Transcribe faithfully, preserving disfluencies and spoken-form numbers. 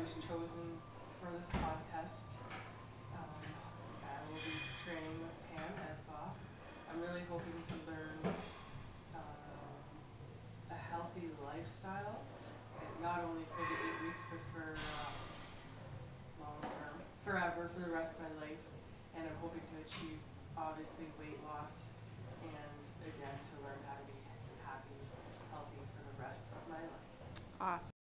was chosen for this contest. Um, I will be training with Pam Edbaugh. I'm really hoping to learn um, a healthy lifestyle, not only for the eight weeks, but for um, long term, forever, for the rest of my life. And I'm hoping to achieve, obviously, weight loss, and again, to learn how to be happy, healthy for the rest of my life. Awesome.